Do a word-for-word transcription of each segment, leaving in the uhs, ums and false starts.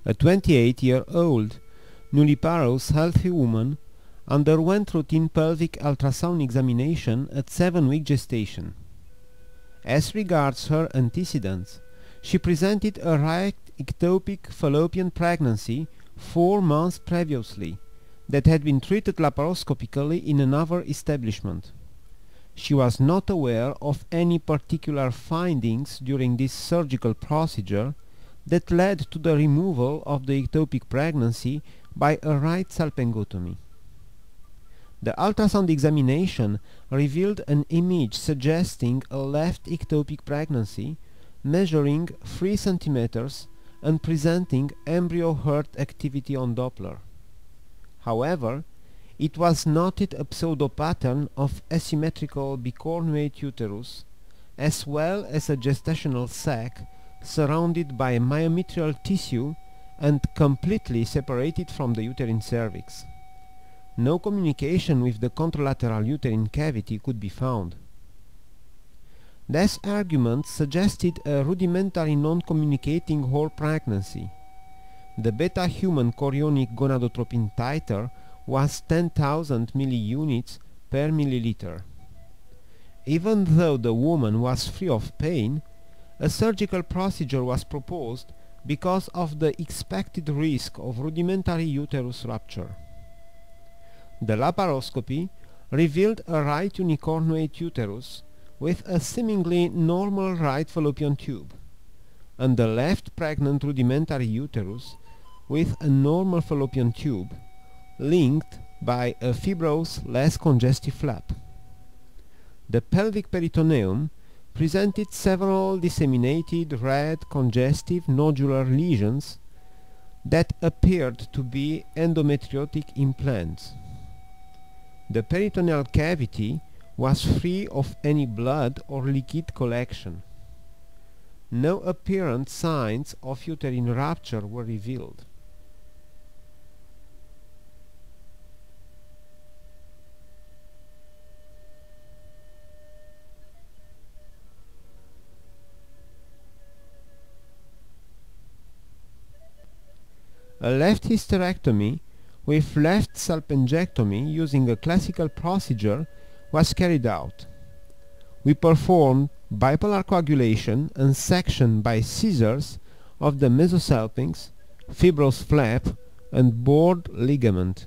A twenty-eight-year-old, nulliparous healthy woman underwent routine pelvic ultrasound examination at seven-week gestation. As regards her antecedents, she presented a right ectopic fallopian pregnancy four months previously that had been treated laparoscopically in another establishment. She was not aware of any particular findings during this surgical procedure that led to the removal of the ectopic pregnancy by a right salpingotomy. The ultrasound examination revealed an image suggesting a left ectopic pregnancy measuring three centimeters and presenting embryo heart activity on Doppler. However, it was noted a pseudopattern of asymmetrical bicornuate uterus as well as a gestational sac surrounded by myometrial tissue and completely separated from the uterine cervix. No communication with the contralateral uterine cavity could be found. This argument suggested a rudimentary non-communicating whole pregnancy. The beta-human chorionic gonadotropin titer was ten thousand milliunits per milliliter. Even though the woman was free of pain, a surgical procedure was proposed because of the expected risk of rudimentary uterus rupture. The laparoscopy revealed a right unicornuate uterus with a seemingly normal right fallopian tube, and the left pregnant rudimentary uterus with a normal fallopian tube linked by a fibrous, less congestive flap. The pelvic peritoneum presented several disseminated red congestive nodular lesions that appeared to be endometriotic implants. The peritoneal cavity was free of any blood or liquid collection. No apparent signs of uterine rupture were revealed. A left hysterectomy with left salpingectomy using a classical procedure was carried out. We performed bipolar coagulation and section by scissors of the mesosalpinx, fibrous flap, and bored ligament.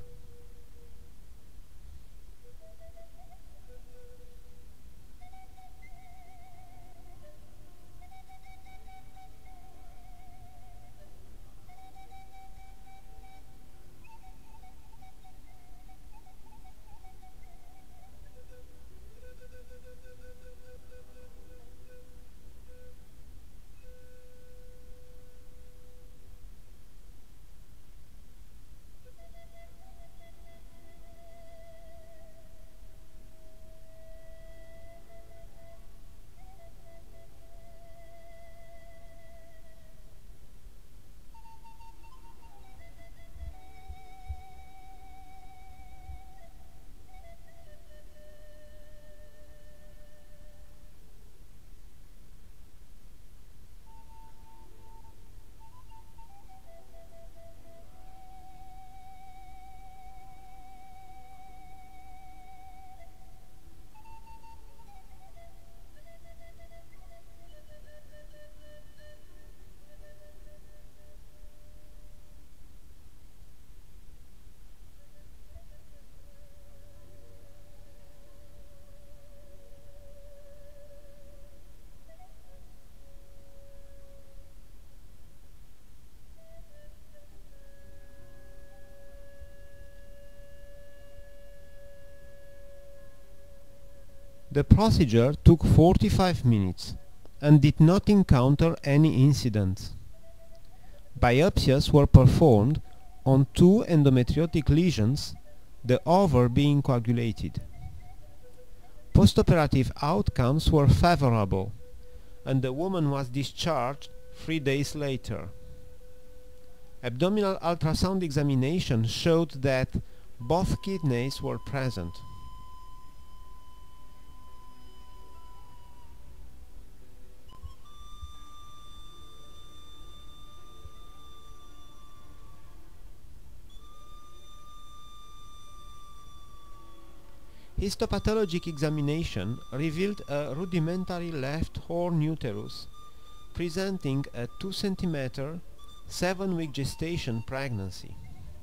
The procedure took forty-five minutes and did not encounter any incidents. Biopsies were performed on two endometriotic lesions, the ovary being coagulated. Postoperative outcomes were favorable, and the woman was discharged three days later. Abdominal ultrasound examination showed that both kidneys were present. Histopathologic examination revealed a rudimentary left horn uterus presenting a two centimeter, seven week gestation pregnancy.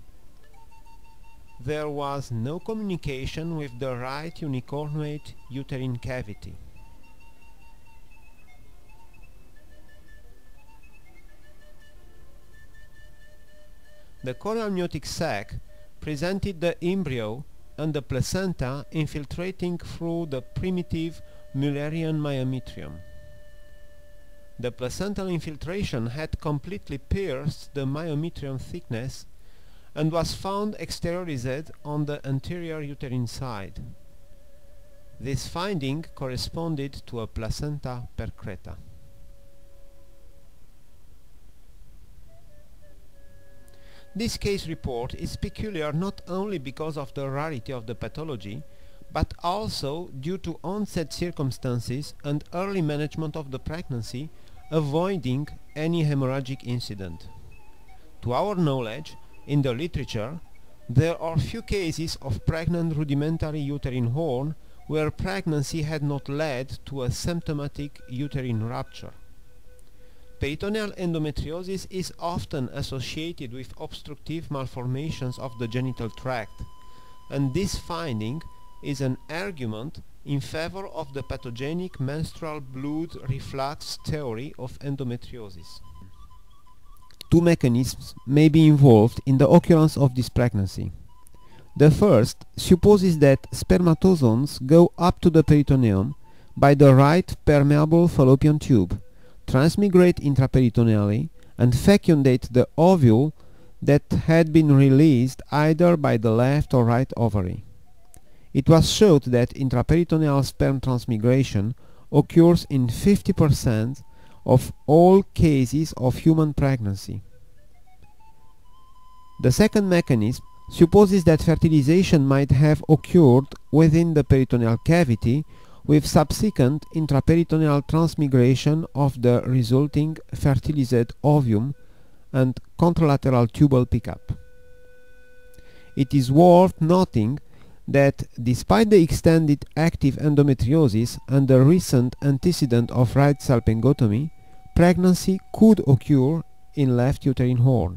There was no communication with the right unicornuate uterine cavity. The chorioamniotic sac presented the embryo and the placenta infiltrating through the primitive Mullerian myometrium. The placental infiltration had completely pierced the myometrium thickness and was found exteriorized on the anterior uterine side. This finding corresponded to a placenta percreta. This case report is peculiar not only because of the rarity of the pathology, but also due to onset circumstances and early management of the pregnancy, avoiding any hemorrhagic incident. To our knowledge, in the literature, there are few cases of pregnant rudimentary uterine horn where pregnancy had not led to a symptomatic uterine rupture. Peritoneal endometriosis is often associated with obstructive malformations of the genital tract, and this finding is an argument in favor of the pathogenic menstrual blood reflux theory of endometriosis. Two mechanisms may be involved in the occurrence of this pregnancy. The first supposes that spermatozoons go up to the peritoneum by the right permeable fallopian tube, transmigrate intraperitoneally, and fecundate the ovule that had been released either by the left or right ovary. It was shown that intraperitoneal sperm transmigration occurs in fifty percent of all cases of human pregnancy. The second mechanism supposes that fertilization might have occurred within the peritoneal cavity with subsequent intraperitoneal transmigration of the resulting fertilized ovum and contralateral tubal pickup. It is worth noting that despite the extended active endometriosis and the recent antecedent of right salpingotomy, pregnancy could occur in left uterine horn.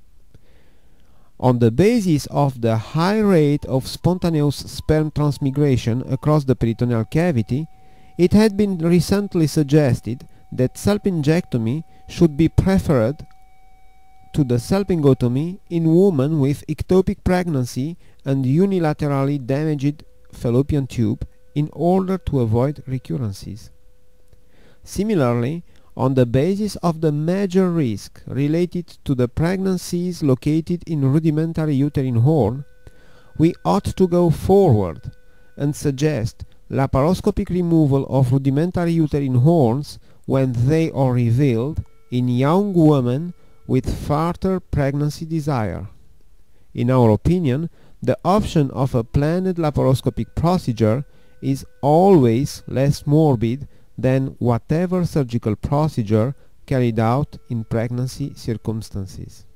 On the basis of the high rate of spontaneous sperm transmigration across the peritoneal cavity, it had been recently suggested that salpingectomy should be preferred to the salpingotomy in women with ectopic pregnancy and unilaterally damaged fallopian tube in order to avoid recurrences. Similarly, on the basis of the major risk related to the pregnancies located in rudimentary uterine horn, we ought to go forward and suggest laparoscopic removal of rudimentary uterine horns when they are revealed in young women with further pregnancy desire. In our opinion, the option of a planned laparoscopic procedure is always less morbid than whatever surgical procedure carried out in pregnancy circumstances.